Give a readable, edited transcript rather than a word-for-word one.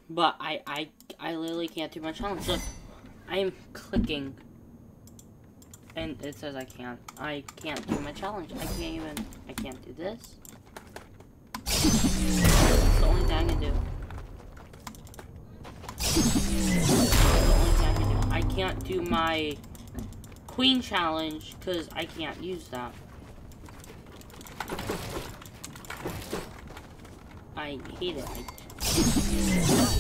But I literally can't do my challenge. Look, I am clicking. And it says I can't do my challenge. I can't do this. It's the only thing I can do. I can't do my queen challenge because I can't use that. I hate it.